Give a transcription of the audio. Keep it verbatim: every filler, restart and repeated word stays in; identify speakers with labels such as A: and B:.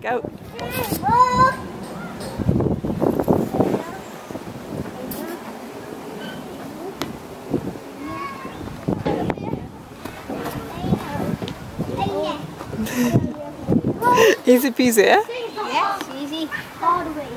A: Go. Easy peasy, eh?
B: Yes, easy. All the way.